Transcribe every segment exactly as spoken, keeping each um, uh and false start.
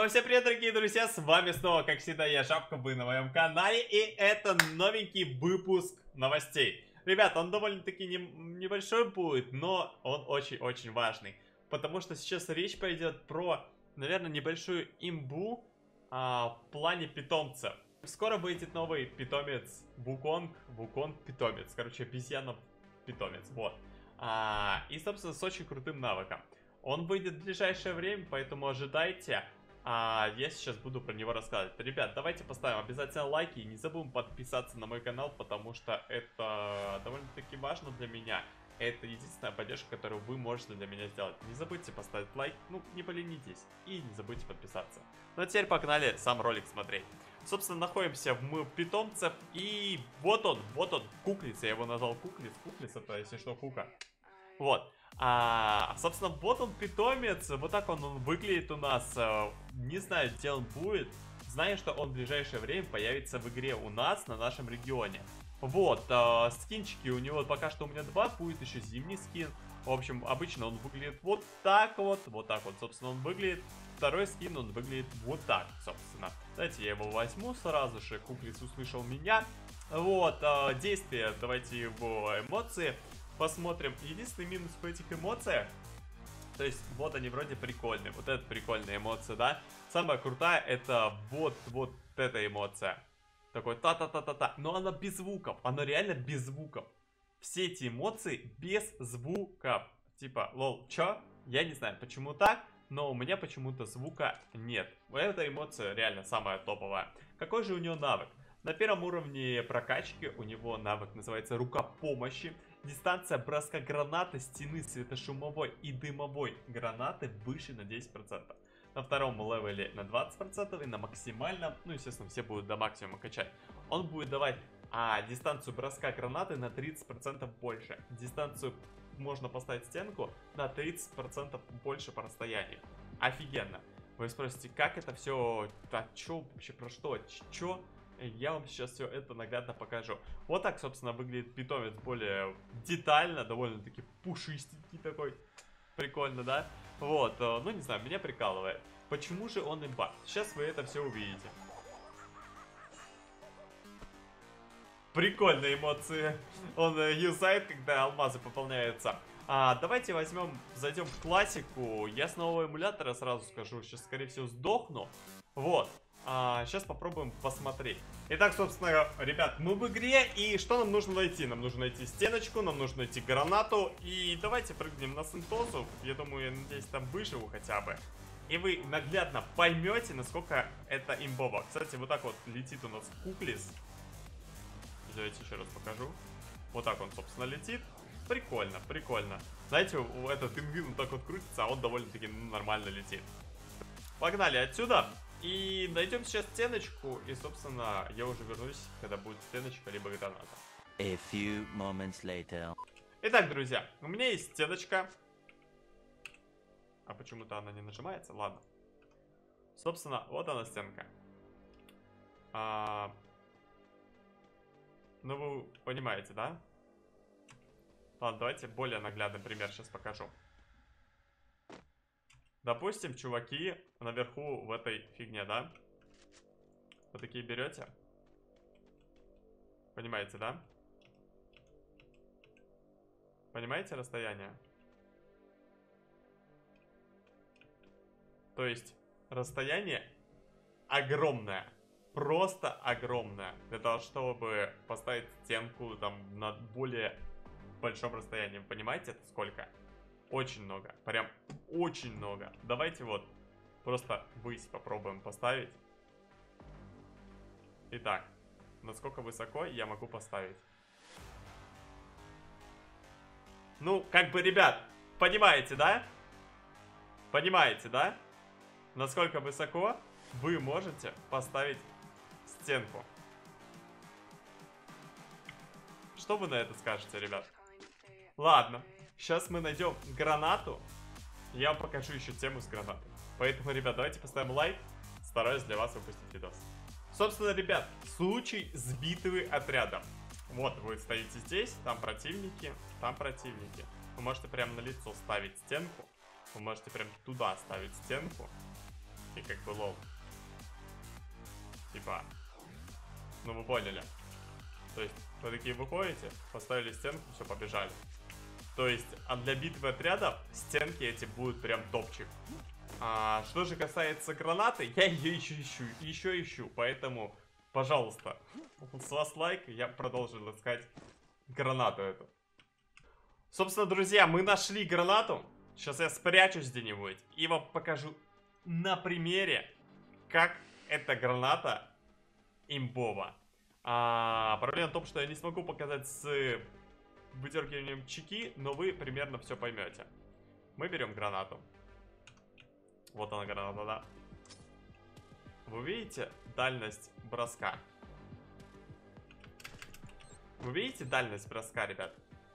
Снова всем привет, дорогие друзья, с вами снова, как всегда, я Жабка, вы на моем канале, и это новенький выпуск новостей. Ребят, он довольно-таки не, небольшой будет, но он очень-очень важный, потому что сейчас речь пойдет про, наверное, небольшую имбу а, в плане питомцев. Скоро выйдет новый питомец Вуконг, Вуконг питомец, короче, обезьяна питомец, вот. А, и, собственно, с очень крутым навыком. Он выйдет в ближайшее время, поэтому ожидайте. А я сейчас буду про него рассказывать. Ребят, давайте поставим обязательно лайки и не забудем подписаться на мой канал, потому что это довольно-таки важно для меня. Это единственная поддержка, которую вы можете для меня сделать. Не забудьте поставить лайк, ну не поленитесь, и не забудьте подписаться. Ну а теперь погнали сам ролик смотреть. Собственно, находимся в питомцев, и вот он, вот он, куклиц, я его назвал куклиц, куклиц это, если что, кука. Вот. А, собственно, вот он питомец, вот так он, он выглядит у нас. Не знаю, где он будет. Знаю, что он в ближайшее время появится в игре у нас, на нашем регионе. Вот, а, скинчики у него пока что у меня два, будет еще зимний скин. В общем, обычно он выглядит вот так вот, вот так вот, собственно, он выглядит. Второй скин, он выглядит вот так, собственно. Давайте я его возьму сразу же, куклиц услышал меня. Вот, а, действие, давайте его эмоции посмотрим. Единственный минус в этих эмоциях, то есть вот они вроде прикольные, вот это прикольная эмоция, да. Самая крутая это вот, вот эта эмоция. Такой та-та-та-та-та, но она без звуков, она реально без звуков. Все эти эмоции без звуков. Типа, лол, чё? Я не знаю, почему так, но у меня почему-то звука нет. Эта эмоция реально самая топовая. Какой же у него навык? На первом уровне прокачки у него навык называется рука помощи. Дистанция броска гранаты, стены светошумовой и дымовой гранаты выше на десять процентов. На втором левеле на двадцать процентов и на максимальном, ну естественно все будут до максимума качать. Он будет давать а, дистанцию броска гранаты на тридцать процентов больше. Дистанцию можно поставить стенку на тридцать процентов больше по расстоянию. Офигенно. Вы спросите, как это все, да чё вообще, про что, чё? Я вам сейчас все это наглядно покажу. Вот так, собственно, выглядит питомец более детально, довольно-таки пушистенький такой. Прикольно, да? Вот, ну не знаю, меня прикалывает. Почему же он имба? Сейчас вы это все увидите. Прикольные эмоции он юзает, когда алмазы пополняются. А, давайте возьмем, зайдем в классику. Я с нового эмулятора сразу скажу, сейчас, скорее всего, сдохну. Вот. А, сейчас попробуем посмотреть. Итак, собственно, ребят, мы в игре, и что нам нужно найти? Нам нужно найти стеночку, нам нужно найти гранату, и давайте прыгнем на Сентозу. Я думаю, я надеюсь, там выживу хотя бы. И вы наглядно поймете, насколько это имбово. Кстати, вот так вот летит у нас куклис. Давайте еще раз покажу. Вот так он, собственно, летит. Прикольно, прикольно. Знаете, этот ингвин вот так вот крутится, а он довольно-таки нормально летит. Погнали отсюда. И найдем сейчас стеночку, и, собственно, я уже вернусь, когда будет стеночка, либо граната. A few moments later. Итак, друзья, у меня есть стеночка. А почему-то она не нажимается, ладно. Собственно, вот она стенка. А... Ну, вы понимаете, да? Ладно, давайте более наглядный пример сейчас покажу. Допустим, чуваки наверху в этой фигне, да? Вы такие берете. Понимаете, да? Понимаете расстояние? То есть, расстояние огромное. Просто огромное. Для того, чтобы поставить стенку там на более большом расстоянии. Понимаете, это сколько? Очень много. Прям очень много. Давайте вот просто высь попробуем поставить. Итак, насколько высоко я могу поставить? Ну, как бы, ребят, понимаете, да? Понимаете, да? Насколько высоко вы можете поставить стенку? Что вы на это скажете, ребят? Ладно. Сейчас мы найдем гранату. Я вам покажу еще тему с гранатой. Поэтому, ребят, давайте поставим лайк. Стараюсь для вас выпустить видос. Собственно, ребят, случай с битвы отрядом. Вот, вы стоите здесь, там противники, там противники. Вы можете прямо на лицо ставить стенку. Вы можете прям туда ставить стенку. И как бы лол. Типа, ну вы поняли. То есть, вы такие выходите, поставили стенку, все, побежали. То есть, а для битвы отрядов стенки эти будут прям топчик. А что же касается гранаты, я ее еще ищу, еще ищу. Поэтому, пожалуйста, с вас лайк, я продолжил искать гранату эту. Собственно, друзья, мы нашли гранату. Сейчас я спрячусь где-нибудь и вам покажу на примере, как эта граната имбова. А, проблема в том, что я не смогу показать с выдергиванием чеки, но вы примерно все поймете. Мы берем гранату. Вот она граната, да. Вы видите дальность броска? Вы видите дальность броска, ребят?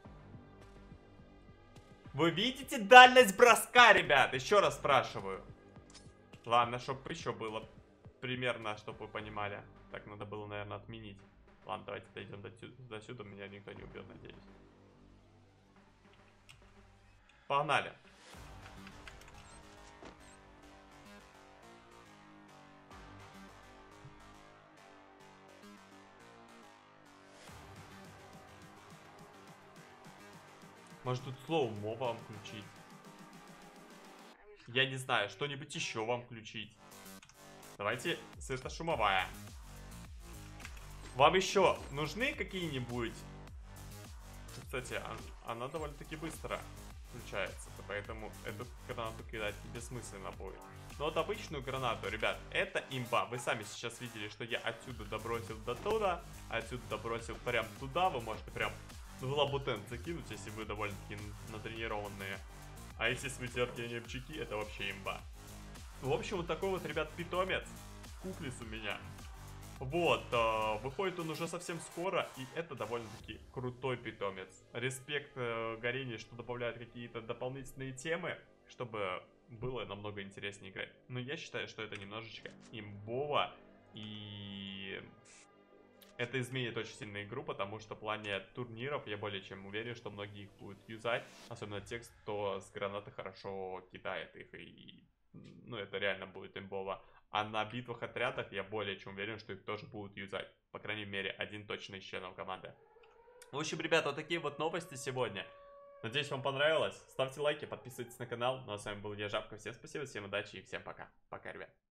Вы видите дальность броска, ребят? Еще раз спрашиваю. Ладно, чтобы еще было примерно, чтобы вы понимали. Так, надо было, наверное, отменить. Ладно, давайте дойдем до, до сюда. Меня никто не убьет, надеюсь. Погнали. Может, тут слоумо вам включить? Я не знаю, что-нибудь еще вам включить. Давайте светошумовая. Вам еще нужны какие-нибудь? Кстати, она довольно-таки быстро включается, поэтому эту гранату кидать бессмысленно будет. Но вот обычную гранату, ребят, это имба. Вы сами сейчас видели, что я отсюда добросил до туда, отсюда добросил прям туда. Вы можете прям в лабутен закинуть, если вы довольно-таки натренированные. А если с выдергиванием чеки, это вообще имба. В общем, вот такой вот, ребят, питомец. Куклис у меня. Вот, э, выходит он уже совсем скоро, и это довольно-таки крутой питомец. Респект э, Гарине, что добавляют какие-то дополнительные темы, чтобы было намного интереснее играть. Но я считаю, что это немножечко имбово, и это изменит очень сильно игру, потому что в плане турниров я более чем уверен, что многие их будут юзать, особенно те, кто с гранаты хорошо кидает их, и ну это реально будет имбово. А на битвах отрядах я более чем уверен, что их тоже будут юзать. По крайней мере, один точно из членов команды. В общем, ребята, вот такие вот новости сегодня. Надеюсь, вам понравилось. Ставьте лайки, подписывайтесь на канал. Ну а с вами был я, Жабка. Всем спасибо, всем удачи и всем пока. Пока, ребят.